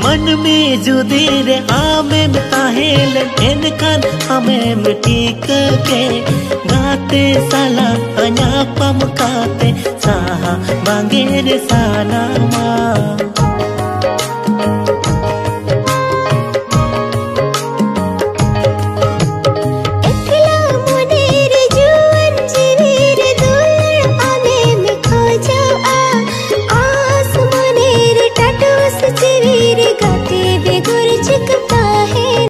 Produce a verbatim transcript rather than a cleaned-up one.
मन में जुदी रे आमें ताहेल एनखान आमें ठीक के गाते साला अन्या पम काते साहा बांगे रे साना मा।